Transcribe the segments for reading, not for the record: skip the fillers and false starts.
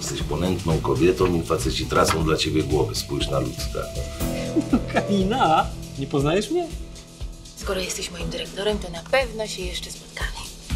jesteś ponętną kobietą i faceci tracą dla ciebie głowy. Spójrz na Lucka. Kalina, nie poznajesz mnie? Skoro jesteś moim dyrektorem, to na pewno się jeszcze spotkamy.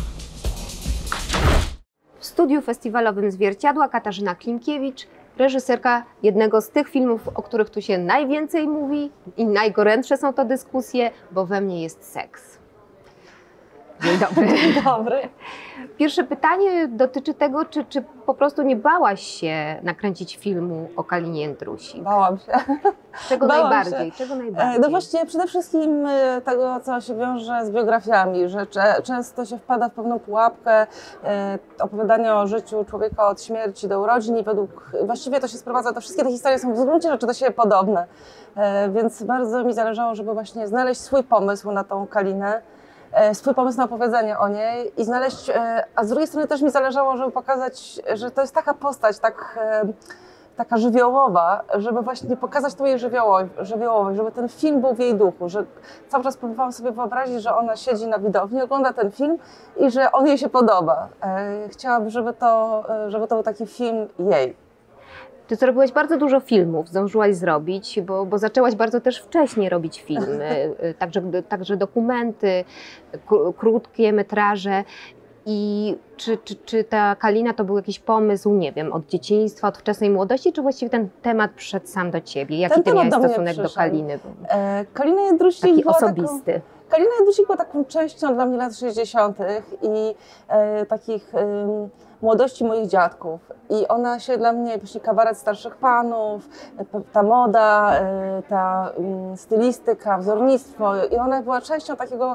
W studiu festiwalowym Zwierciadła Katarzyna Klimkiewicz, reżyserka jednego z tych filmów, o których tu się najwięcej mówi i najgorętsze są to dyskusje, bo we mnie jest seks. Dzień dobry. Dzień dobry. Pierwsze pytanie dotyczy tego, czy po prostu nie bałaś się nakręcić filmu o Kalinie Jędrusi? Bałam się. Czego Bałam najbardziej? się. Czego najbardziej? No właśnie przede wszystkim tego, co się wiąże z biografiami, że często się wpada w pewną pułapkę opowiadania o życiu człowieka od śmierci do urodzin i właściwie to się sprowadza, to wszystkie te historie są w gruncie rzeczy do siebie podobne. Więc bardzo mi zależało, żeby właśnie znaleźć swój pomysł na tą Kalinę, swój pomysł na opowiedzenie o niej i znaleźć, a z drugiej strony też mi zależało, żeby pokazać, że to jest taka postać, taka żywiołowa, żeby właśnie pokazać tą jej żywiołowość, żeby ten film był w jej duchu, że cały czas próbowałam sobie wyobrazić, że ona siedzi na widowni, ogląda ten film i że on jej się podoba. Chciałabym, żeby to był taki film jej. Ty zrobiłaś bardzo dużo filmów, zdążyłaś zrobić, bo zaczęłaś bardzo też wcześnie robić filmy, także dokumenty, krótkie metraże. I czy ta Kalina to był jakiś pomysł, nie wiem, od dzieciństwa, od wczesnej młodości, czy właściwie ten temat przyszedł sam do ciebie? Jaki ty miałeś stosunek do Kaliny? Kalina Jędrusik taki osobisty. Kalina Jędrusik była taką częścią dla mnie lat 60. i takich młodości moich dziadków. I ona się dla mnie, właśnie kabaret starszych panów, ta moda, ta stylistyka, wzornictwo i ona była częścią takiego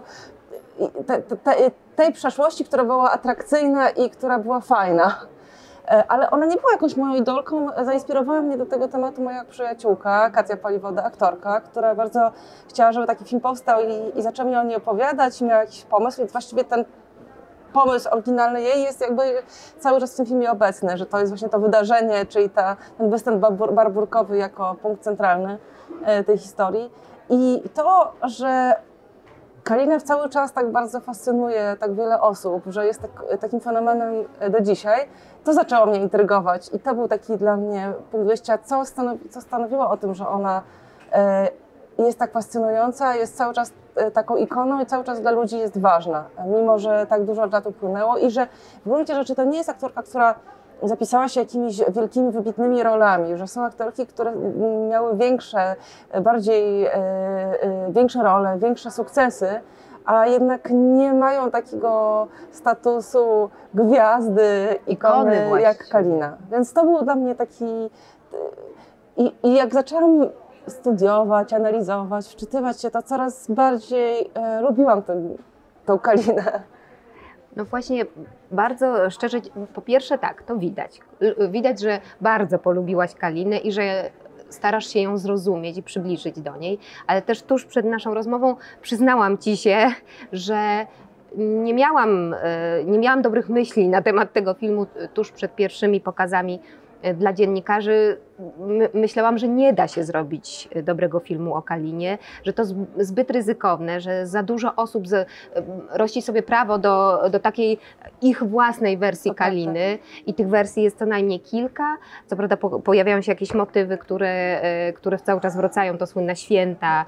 tej przeszłości, która była atrakcyjna i która była fajna. Ale ona nie była jakąś moją idolką. Zainspirowała mnie do tego tematu moja przyjaciółka, Katia Paliwoda, aktorka, która bardzo chciała, żeby taki film powstał i zaczęła mi o niej opowiadać i miała jakiś pomysł. Więc właściwie ten pomysł oryginalny jej jest jakby cały czas w tym filmie obecny, że to jest właśnie to wydarzenie, czyli ten występ barburkowy jako punkt centralny tej historii. I to, że Kalina cały czas tak bardzo fascynuje tak wiele osób, że jest takim fenomenem do dzisiaj, to zaczęło mnie intrygować i to był taki dla mnie punkt wyjścia, co stanowiło o tym, że ona jest tak fascynująca, jest cały czas taką ikoną i cały czas dla ludzi jest ważna, mimo że tak dużo lat upłynęło i że w gruncie rzeczy to nie jest aktorka, która zapisała się jakimiś wielkimi, wybitnymi rolami, że są aktorki, które miały większe role, większe sukcesy, a jednak nie mają takiego statusu gwiazdy, ikony jak Kalina. Więc to był dla mnie taki... I jak zaczęłam studiować, analizować, wczytywać się, to coraz bardziej lubiłam tą Kalinę. No właśnie, bardzo szczerze, po pierwsze tak, to widać. Widać, że bardzo polubiłaś Kalinę i że starasz się ją zrozumieć i przybliżyć do niej, ale też tuż przed naszą rozmową przyznałam ci się, że nie miałam dobrych myśli na temat tego filmu tuż przed pierwszymi pokazami dla dziennikarzy. Myślałam, że nie da się zrobić dobrego filmu o Kalinie, że to zbyt ryzykowne, że za dużo osób rości sobie prawo do takiej ich własnej wersji Kaliny i tych wersji jest co najmniej kilka. Co prawda pojawiają się jakieś motywy, które cały czas wracają, to słynne święta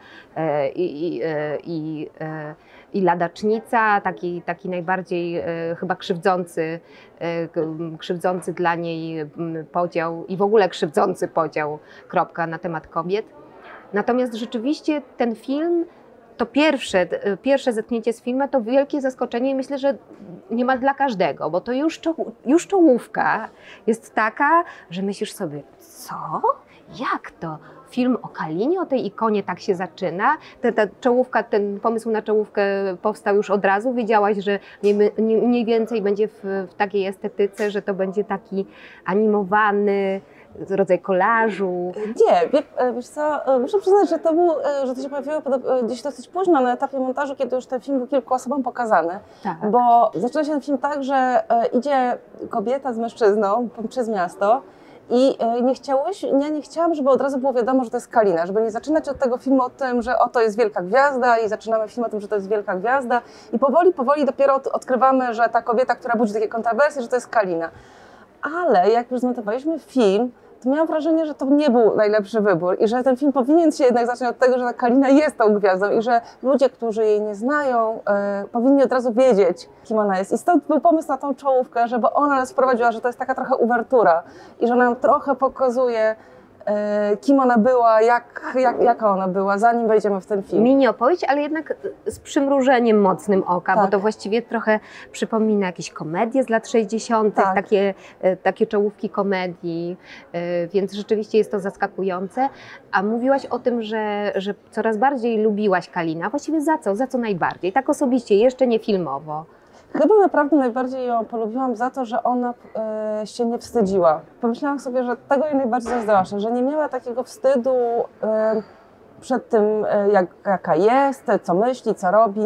i ladacznica, taki najbardziej chyba krzywdzący dla niej podział i w ogóle krzywdzący podział, na temat kobiet. Natomiast rzeczywiście ten film, to pierwsze zetknięcie z filmem to wielkie zaskoczenie i myślę, że niemal dla każdego, bo to już czołówka jest taka, że myślisz sobie, co? Jak to? Film o Kalinie, o tej ikonie tak się zaczyna? Ta czołówka, ten pomysł na czołówkę powstał już od razu? Wiedziałaś, że mniej więcej będzie w takiej estetyce, że to będzie taki animowany rodzaj kolażu? Nie, wiesz co, muszę przyznać, że to się pojawiło gdzieś dosyć późno na etapie montażu, kiedy już ten film był kilku osobom pokazany. Tak. Bo zaczyna się ten film tak, że idzie kobieta z mężczyzną przez miasto i nie chciałam, żeby od razu było wiadomo, że to jest Kalina, żeby nie zaczynać od tego filmu o tym, że oto jest wielka gwiazda i zaczynamy film o tym, że to jest wielka gwiazda i powoli dopiero odkrywamy, że ta kobieta, która budzi takie kontrowersje, że to jest Kalina. ale jak już zmontowaliśmy film, to miałam wrażenie, że to nie był najlepszy wybór i że ten film powinien się jednak zacząć od tego, że ta Kalina jest tą gwiazdą i że ludzie, którzy jej nie znają, powinni od razu wiedzieć, kim ona jest. I stąd był pomysł na tą czołówkę, żeby ona nas wprowadziła, że to jest taka trochę uwertura i że ona nam trochę pokazuje, kim ona była, jaka ona była, zanim wejdziemy w ten film. Mini opowieść, ale jednak z przymrużeniem mocnym oka, Tak. bo to właściwie trochę przypomina jakieś komedie z lat 60., Tak. takie czołówki komedii, więc rzeczywiście jest to zaskakujące. A mówiłaś o tym, że coraz bardziej lubiłaś Kalinę. Właściwie za co najbardziej? Tak osobiście, jeszcze nie filmowo. Chyba naprawdę najbardziej ją polubiłam za to, że ona się nie wstydziła. Pomyślałam sobie, że tego jej najbardziej zazdroszczę, że nie miała takiego wstydu przed tym, jaka jest, co myśli, co robi,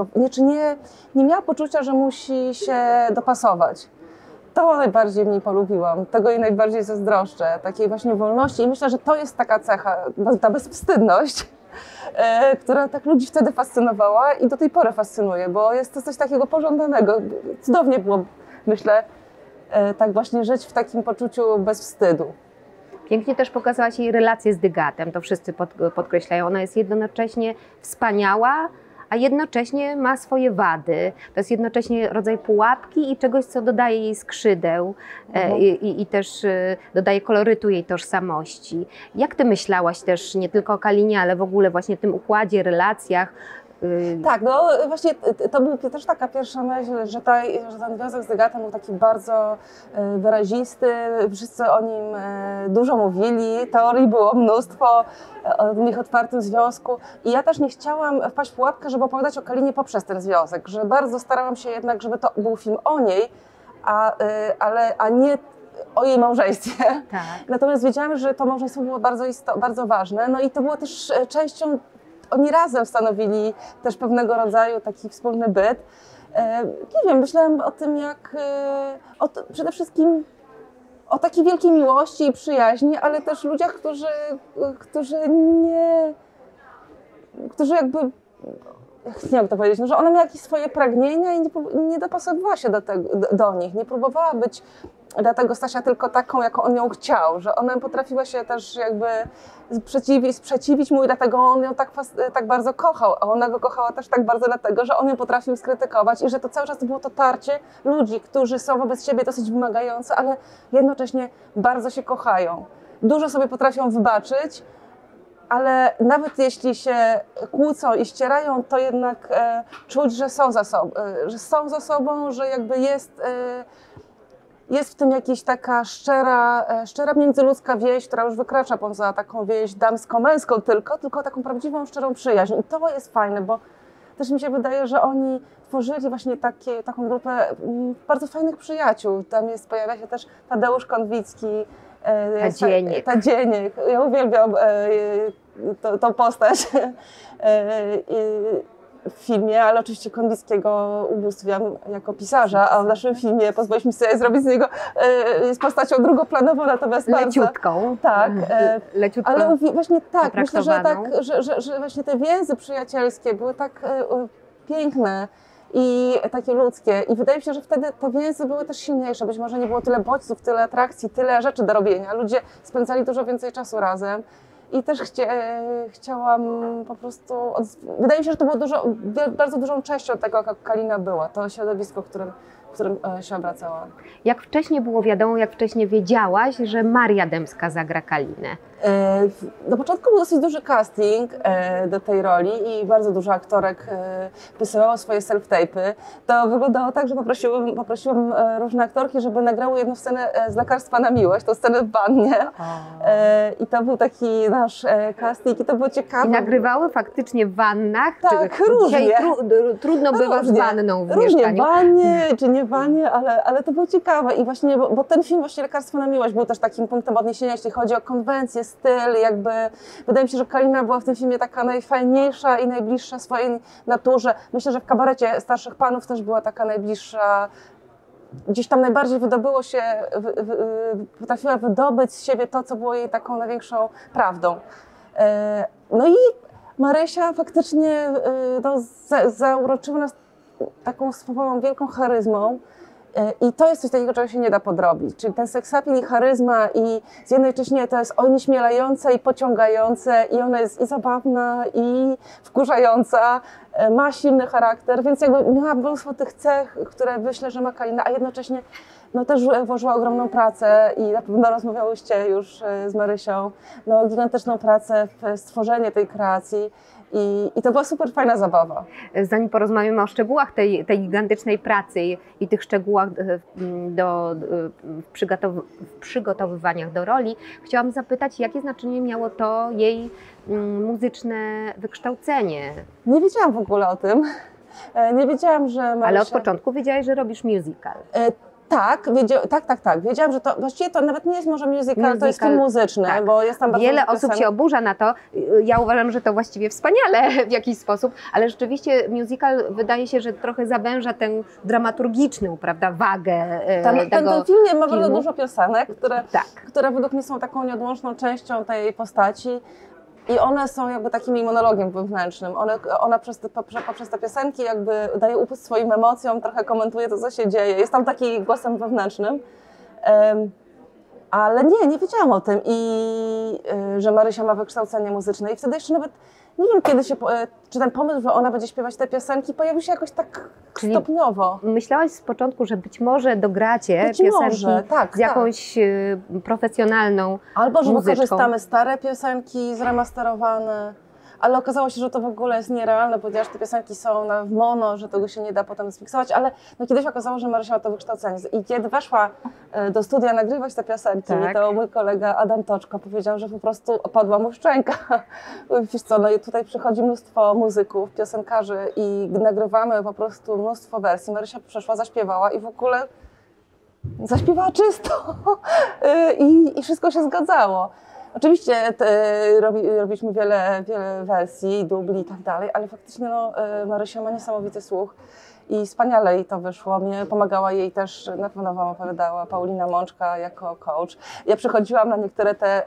nie miała poczucia, że musi się dopasować. To najbardziej w niej polubiłam, tego jej najbardziej zazdroszczę, takiej właśnie wolności i myślę, że to jest taka cecha, ta bezwstydność, która tak ludzi wtedy fascynowała i do tej pory fascynuje, bo jest to coś takiego pożądanego. Cudownie było, myślę, tak właśnie żyć w takim poczuciu bezwstydu. Pięknie też pokazałaś jej relację z Dygatem, to wszyscy podkreślają. Ona jest jednocześnie wspaniała, a jednocześnie ma swoje wady. To jest jednocześnie rodzaj pułapki i czegoś, co dodaje jej skrzydeł i też dodaje kolorytu jej tożsamości. Jak ty myślałaś też nie tylko o Kalinie, ale w ogóle właśnie tym układzie, relacjach? Tak, no właśnie to była też taka pierwsza myśl, że ten związek z Dygatem był taki bardzo wyrazisty, wszyscy o nim dużo mówili, teorii było mnóstwo o ich otwartym związku i ja też nie chciałam wpaść w pułapkę, żeby opowiadać o Kalinie poprzez ten związek, że bardzo starałam się jednak, żeby to był film o niej, a nie o jej małżeństwie. Tak. Natomiast wiedziałam, że to małżeństwo było bardzo ważne, no i to było też częścią. Oni razem stanowili też pewnego rodzaju taki wspólny byt. Nie wiem, myślałam o tym, przede wszystkim o takiej wielkiej miłości i przyjaźni, ale też ludziach, którzy jakby, nie wiem jak to powiedzieć, no, że ona miała jakieś swoje pragnienia i nie dopasowywała się do nich, nie próbowała być dla tego Stasia tylko taką, jaką on ją chciał, że ona potrafiła się też jakby sprzeciwić mu i dlatego on ją tak bardzo kochał, a ona go kochała też tak bardzo dlatego, że on ją potrafił skrytykować i że to cały czas było to tarcie ludzi, którzy są wobec siebie dosyć wymagający, ale jednocześnie bardzo się kochają. Dużo sobie potrafią wybaczyć, ale nawet jeśli się kłócą i ścierają, to jednak czuć, że są za sobą, że jakby jest w tym jakaś taka szczera międzyludzka więź, która już wykracza poza taką więź damsko-męską tylko taką prawdziwą, szczerą przyjaźń. I to jest fajne, bo też mi się wydaje, że oni tworzyli właśnie taką grupę bardzo fajnych przyjaciół. Pojawia się też Tadeusz Konwicki, Tadzieniek. Ja uwielbiam tą postać w filmie, ale oczywiście Konwickiego ubóstwiam jako pisarza, a w naszym filmie pozwoliliśmy sobie zrobić z niego jest postacią drugoplanową, natomiast leciutką. Tak, leciutko ale właśnie tak, myślę, że właśnie te więzy przyjacielskie były tak piękne i takie ludzkie i wydaje mi się, że wtedy te więzy były też silniejsze, być może nie było tyle bodźców, tyle atrakcji, tyle rzeczy do robienia, ludzie spędzali dużo więcej czasu razem. I też chciałam po prostu, wydaje mi się, że to było bardzo dużą częścią tego, jaka Kalina była, to środowisko, w którym się obracała. Jak wcześniej było wiadomo, jak wcześniej wiedziałaś, że Maria Dębska zagra Kalinę? Na początku był dosyć duży casting do tej roli i bardzo dużo aktorek wysyłało swoje self-tape'y. To wyglądało tak, że poprosiłam różne aktorki, żeby nagrały jedną scenę z Lekarstwa na miłość, tą scenę w wannie. I to był taki nasz casting i to było ciekawe. I nagrywały faktycznie w wannach? Tak, różnie. Trudno bywa z wanną w różnie, mieszkaniu. w wannie, czy nie w wannie, ale to było ciekawe. I właśnie, bo ten film właśnie Lekarstwo na miłość był też takim punktem odniesienia, jeśli chodzi o konwencję, styl, jakby wydaje mi się, że Kalina była w tym filmie taka najfajniejsza i najbliższa swojej naturze. Myślę, że w Kabarecie Starszych Panów też była taka najbliższa, gdzieś tam najbardziej wydobyło się, potrafiła wydobyć z siebie to, co było jej taką największą prawdą. No i Marysia faktycznie zauroczyła nas taką swoją wielką charyzmą I to jest coś takiego, czego się nie da podrobić. Czyli ten seksapil i charyzma i jednocześnie to jest onieśmielające i pociągające i ona jest i zabawna i wkurzająca, ma silny charakter, więc jakby miała mnóstwo tych cech, które myślę, że ma Kalina, a jednocześnie no też włożyła ogromną pracę i na pewno rozmawiałyście już z Marysią, no gigantyczną pracę w stworzenie tej kreacji. I to była super fajna zabawa. Zanim porozmawiamy o szczegółach tej gigantycznej pracy i tych szczegółach w przygotowywaniach do roli, chciałam zapytać, jakie znaczenie miało to jej muzyczne wykształcenie? Nie wiedziałam w ogóle o tym. Nie wiedziałam, że Marysia... Ale od początku wiedziałaś, że robisz musical. Tak. Wiedziałam, że to właściwie to nawet nie jest może musical, to jest film muzyczny, tak. bo jest tam bardzo wiele osób się oburza na to. Ja uważam, że to właściwie wspaniale w jakiś sposób, ale rzeczywiście musical wydaje się, że trochę zawęża tę dramaturgiczną, prawda, wagę tego ten film ma bardzo filmu. dużo piosenek, które według mnie są taką nieodłączną częścią tej postaci. I one są jakby takim jej monologiem wewnętrznym. Ona poprzez te piosenki jakby daje upust swoim emocjom, trochę komentuje to, co się dzieje. Jest tam taki głosem wewnętrznym. Ale nie wiedziałam o tym że Marysia ma wykształcenie muzyczne. I wtedy jeszcze nawet nie wiem, czy ten pomysł, że ona będzie śpiewać te piosenki, pojawił się jakoś tak stopniowo. Myślałaś z początku, że być może dogracie piosenki z jakąś profesjonalną albo że muzyczką. wykorzystamy stare piosenki zremasterowane, ale okazało się, że to w ogóle jest nierealne, ponieważ te piosenki są w mono, że tego się nie da potem zmiksować, ale no kiedyś okazało, że Marysia ma to wykształcenie. I kiedy weszła do studia nagrywać te piosenki, to mój kolega Adam Toczko powiedział, że po prostu opadła mu szczęka. Wiesz co, no i tutaj przychodzi mnóstwo muzyków, piosenkarzy i nagrywamy po prostu mnóstwo wersji. Marysia przyszła, zaśpiewała i w ogóle zaśpiewała czysto i wszystko się zgadzało. Oczywiście robiliśmy wiele wersji, dubli i tak dalej, ale faktycznie Marysia ma niesamowity słuch i wspaniale jej to wyszło. Mnie pomagała jej też, na pewno wam opowiadała, Paulina Mączka jako coach. Ja przychodziłam na niektóre te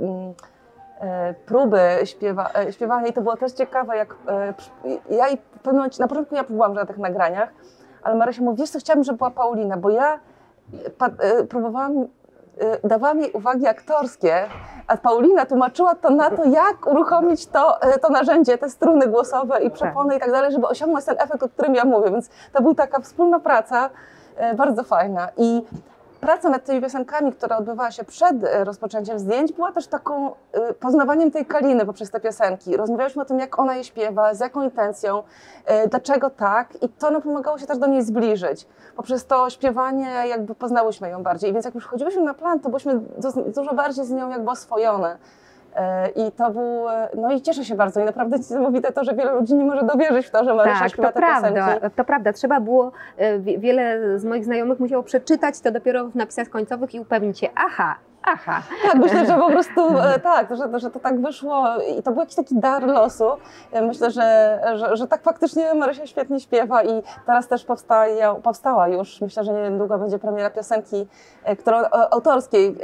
próby śpiewania i to było też ciekawe, jak ja i w pewnym momencie, na początku ja próbowałam na tych nagraniach, ale Marysia mówi, wiesz co, chciałabym, żeby była Paulina, bo ja próbowałam, dawałam jej uwagi aktorskie, a Paulina tłumaczyła to na to, jak uruchomić to narzędzie, te struny głosowe i przepony i tak dalej, żeby osiągnąć ten efekt, o którym ja mówię, więc to była taka wspólna praca, bardzo fajna. I praca nad tymi piosenkami, która odbywała się przed rozpoczęciem zdjęć, była też taką poznawaniem tej Kaliny poprzez te piosenki. Rozmawialiśmy o tym, jak ona je śpiewa, z jaką intencją, dlaczego tak i to nam pomagało się też do niej zbliżyć. Poprzez to śpiewanie jakby poznałyśmy ją bardziej, i więc jak już wchodziłyśmy na plan, to byliśmy dużo bardziej z nią jakby oswojone. I to był, no i cieszę się bardzo i naprawdę niesamowite to, że wiele ludzi nie może dowierzyć w to, że Marysia śpiewa te piosenki. To prawda, trzeba było, wiele z moich znajomych musiało przeczytać to dopiero w napisach końcowych i upewnić się, aha. Tak, myślę, że po prostu że to tak wyszło i to był jakiś taki dar losu. Myślę, że tak faktycznie Marysia świetnie śpiewa i teraz też powstała już, myślę, że niedługo będzie premiera piosenki autorskiej,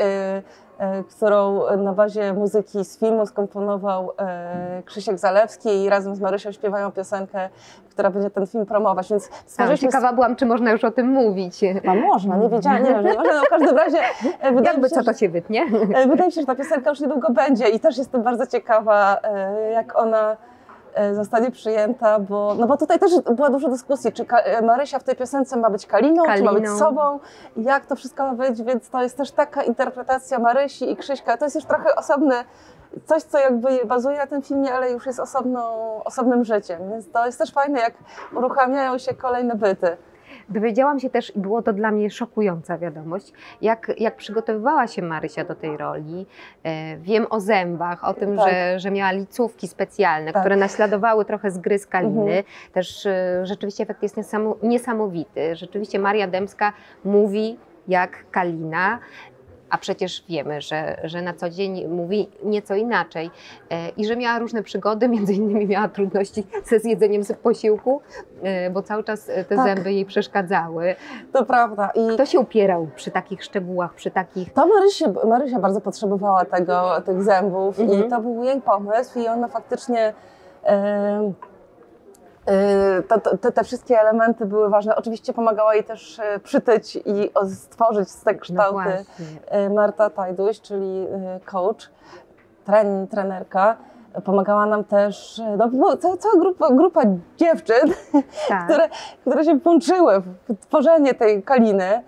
którą na bazie muzyki z filmu skomponował Krzysiek Zalewski i razem z Marysią śpiewają piosenkę, która będzie ten film promować, więc ciekawa byłam, czy można już o tym mówić. Można, nie wiedziałam, nie można, no w każdym razie jakby co to się wytnie? Wydaje mi się, że ta piosenka już niedługo będzie i też jestem bardzo ciekawa, jak ona zostanie przyjęta, bo tutaj też była dużo dyskusji, czy Marysia w tej piosence ma być Kaliną, czy ma być sobą, jak to wszystko ma być, więc to jest też taka interpretacja Marysi i Krzyśka, to jest już trochę osobny, coś, co jakby bazuje na tym filmie, ale już jest osobnym życiem, więc to jest też fajne, jak uruchamiają się kolejne byty. Dowiedziałam się też, i było to dla mnie szokująca wiadomość, jak przygotowywała się Marysia do tej roli. Wiem o zębach, o tym, że miała licówki specjalne, które naśladowały trochę zgryz Kaliny. Też rzeczywiście efekt jest niesamowity. Rzeczywiście Maria Dębska mówi jak Kalina, a przecież wiemy, że na co dzień mówi nieco inaczej i że miała różne przygody, między innymi miała trudności ze zjedzeniem posiłku, bo cały czas te zęby jej przeszkadzały. To prawda. I kto się upierał przy takich szczegółach, przy takich... To Marysia bardzo potrzebowała tych zębów i to był jej pomysł i ona faktycznie Te wszystkie elementy były ważne. Oczywiście pomagała jej też przytyć i stworzyć z tego kształty Marta Tajduś, czyli coach, trenerka. Pomagała nam też cała grupa dziewczyn, Tak. które się włączyły w tworzenie tej Kaliny.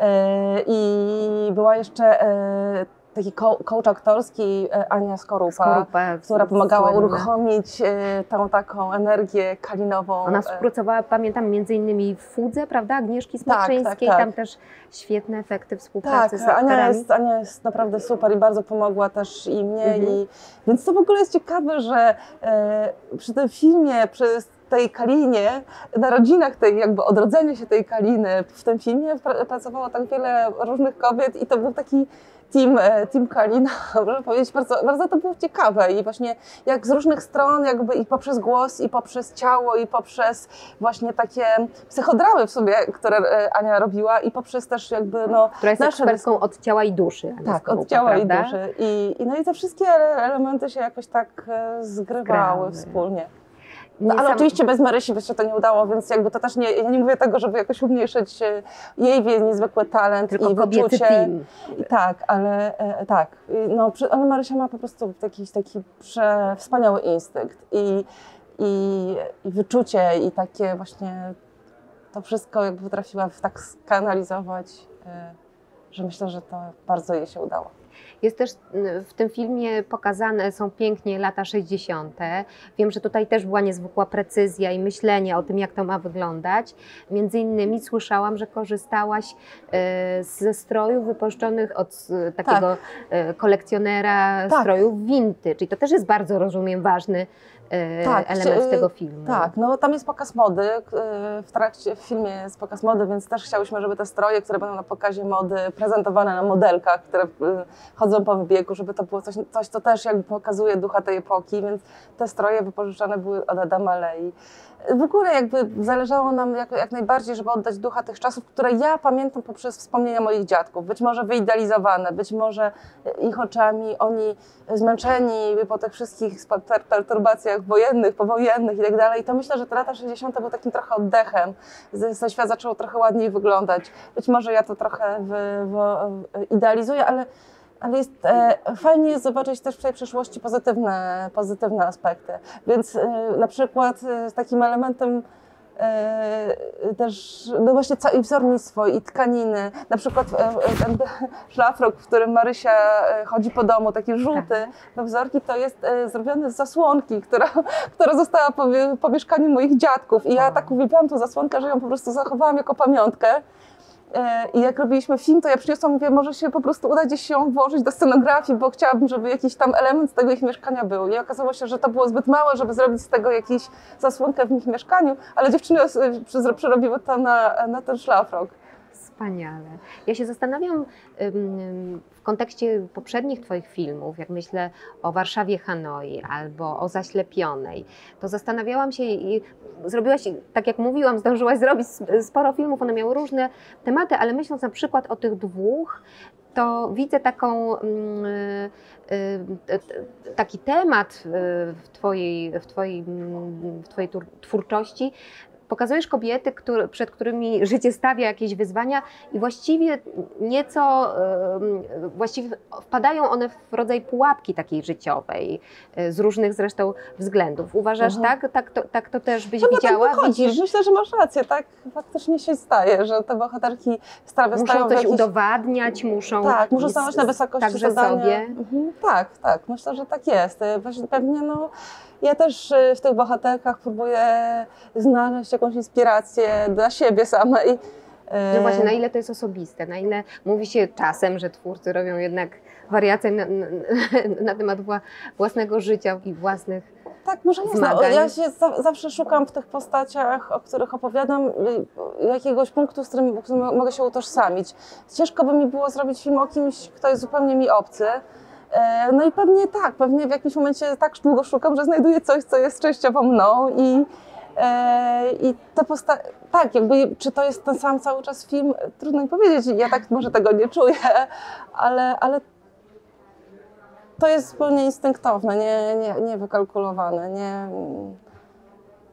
I była jeszcze taki coach aktorski Ania Skorupa, która pomagała uruchomić tą taką energię kalinową. Ona współpracowała, pamiętam, między innymi w Fudze, prawda, Agnieszki Smoczyńskiej, tak. tam też świetne efekty współpracy z Ania aktorami. Ania jest naprawdę super i bardzo pomogła też i mnie. Więc to w ogóle jest ciekawe, że przy tym filmie, przy tej Kalinie, narodzinach tej, jakby odrodzeniu się tej Kaliny, w tym filmie pracowało tak wiele różnych kobiet i to był taki team Kalina, można powiedzieć, bardzo to było ciekawe i właśnie jak z różnych stron, jakby i poprzez głos, i poprzez ciało, i poprzez właśnie takie psychodramy w sobie, które Ania robiła i poprzez też jakby Która jest ekspertką od ciała i duszy. Tak, od ciała i duszy. I te wszystkie elementy się jakoś tak zgrywały wspólnie. Ale oczywiście bez Marysi by się to nie udało, więc jakby to też ja nie mówię tego, żeby jakoś umniejszyć jej niezwykły talent tylko i wyczucie. Team. Tak, ale ale Marysia ma po prostu taki wspaniały instynkt i wyczucie i takie właśnie to wszystko jakby potrafiła tak skanalizować, że myślę, że to bardzo jej się udało. Jest też w tym filmie pokazane są pięknie lata 60. Wiem, że tutaj też była niezwykła precyzja i myślenie o tym, jak to ma wyglądać. Między innymi słyszałam, że korzystałaś ze strojów wypożyczonych od takiego kolekcjonera strojów vintage. I to też jest bardzo, rozumiem, ważny element tego filmu. Tak, no tam jest pokaz mody, w filmie jest pokaz mody, więc też chciałyśmy, żeby te stroje, które będą na pokazie mody, prezentowane na modelkach, które chodzą po wybiegu, żeby to było coś, co też jakby pokazuje ducha tej epoki, więc te stroje wypożyczane były od Adama Lei. W ogóle jakby zależało nam jak najbardziej, żeby oddać ducha tych czasów, które ja pamiętam poprzez wspomnienia moich dziadków. Być może wyidealizowane, być może ich oczami oni zmęczeni po tych wszystkich perturbacjach wojennych, powojennych i tak dalej. To myślę, że te lata 60. były takim trochę oddechem. Ten świat zaczął trochę ładniej wyglądać. Być może ja to trochę idealizuję, ale fajnie jest zobaczyć też w tej przyszłości pozytywne aspekty. Więc na przykład takim elementem też no właśnie i wzornictwo, i tkaniny. Na przykład ten szlafrok, w którym Marysia chodzi po domu, taki żółty, no wzorki to jest zrobiony z zasłonki, która została po mieszkaniu moich dziadków. I ja tak uwielbiałam tą zasłonkę, że ją po prostu zachowałam jako pamiątkę. I jak robiliśmy film, to ja przyniosłam, mówię, może się po prostu uda gdzieś się włożyć do scenografii, bo chciałabym, żeby jakiś tam element z tego ich mieszkania był. I okazało się, że to było zbyt małe, żeby zrobić z tego jakąś zasłonkę w ich mieszkaniu, ale dziewczyny przerobiły to na ten szlafrok. Wspaniale. Ja się zastanawiam w kontekście poprzednich Twoich filmów, jak myślę o Warszawie Hanoi albo o Zaślepionej, to zastanawiałam się i zrobiłaś, tak jak mówiłam, zdążyłaś zrobić sporo filmów, one miały różne tematy, ale myśląc na przykład o tych dwóch, to widzę taki temat w Twojej twórczości. Pokazujesz kobiety, przed którymi życie stawia jakieś wyzwania i właściwie wpadają one w rodzaj pułapki takiej życiowej, z różnych zresztą względów. Uważasz tak to też byś widziała? Tak wychodzi. Myślę, że masz rację, tak faktycznie się staje, że te bohaterki muszą coś udowadniać, muszą stanąć na wysokości zadania. Sobie. Tak, myślę, że tak jest. Pewnie ja też w tych bohaterkach próbuję znaleźć jakąś inspirację dla siebie samej. No właśnie, na ile to jest osobiste, na ile mówi się czasem, że twórcy robią jednak wariacje na temat własnego życia i własnych zmagań. Ja się zawsze szukam w tych postaciach, o których opowiadam, jakiegoś punktu, z którym mogę się utożsamić. Ciężko by mi było zrobić film o kimś, kto jest zupełnie mi obcy. No i pewnie w jakimś momencie tak długo szukam, że znajduję coś, co jest częściowo mną i te postacie, tak, jakby czy to jest ten sam cały czas film, trudno mi powiedzieć, ja tak może tego nie czuję, ale to jest zupełnie instynktowne, nie wykalkulowane,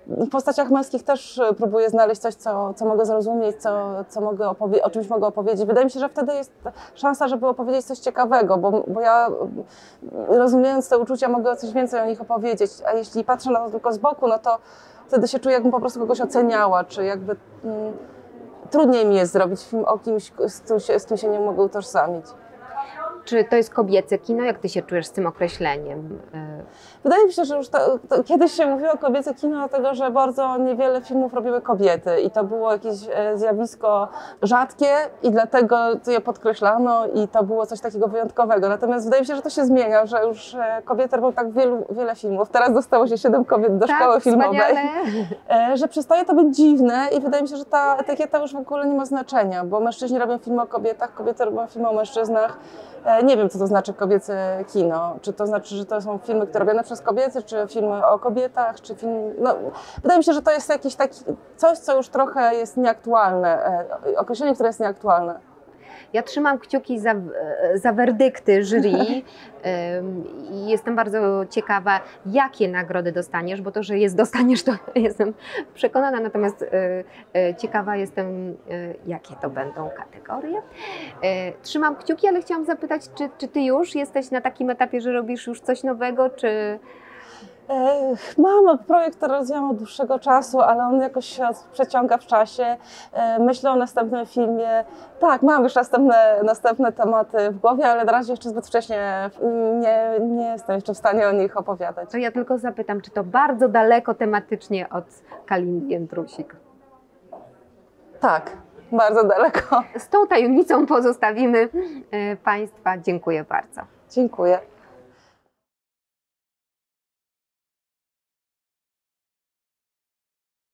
W postaciach męskich też próbuję znaleźć coś, co mogę zrozumieć, co mogę o czymś mogę opowiedzieć. Wydaje mi się, że wtedy jest szansa, żeby opowiedzieć coś ciekawego, bo ja rozumiejąc te uczucia mogę o coś więcej o nich opowiedzieć, a jeśli patrzę na to tylko z boku, no to wtedy się czuję, jakbym po prostu kogoś oceniała, czy jakby trudniej mi jest zrobić film o kimś, z kim się nie mogę utożsamić. Czy to jest kobiece kino? Jak ty się czujesz z tym określeniem? Wydaje mi się, że już kiedyś się mówiło kobiece kino, dlatego że bardzo niewiele filmów robiły kobiety i to było jakieś zjawisko rzadkie i dlatego je podkreślano i to było coś takiego wyjątkowego. Natomiast wydaje mi się, że to się zmienia, że już kobiety robią tak wiele filmów. Teraz dostało się 7 kobiet do szkoły filmowej, że przestaje to być dziwne i wydaje mi się, że ta etykieta już w ogóle nie ma znaczenia, bo mężczyźni robią filmy o kobietach, kobiety robią filmy o mężczyznach. Nie wiem, co to znaczy kobiece kino. Czy to znaczy, że to są filmy, które robione przez kobiety, czy filmy o kobietach, czy film... No, wydaje mi się, że to jest jakieś coś, co już trochę jest nieaktualne. Określenie, które jest nieaktualne. Ja trzymam kciuki za werdykty jury i jestem bardzo ciekawa, jakie nagrody dostaniesz, bo to, że dostaniesz, to jestem przekonana, natomiast ciekawa jestem, jakie to będą kategorie. Trzymam kciuki, ale chciałam zapytać, czy ty już jesteś na takim etapie, że robisz już coś nowego, czy... Mam projekt, który rozwijam od dłuższego czasu, ale on jakoś się przeciąga w czasie. Myślę o następnym filmie. Tak, mam już następne tematy w głowie, ale na razie jeszcze zbyt wcześnie nie jestem jeszcze w stanie o nich opowiadać. To ja tylko zapytam, czy to bardzo daleko tematycznie od Kaliny Jędrusik? Tak, bardzo daleko. Z tą tajemnicą pozostawimy Państwa. Dziękuję bardzo. Dziękuję.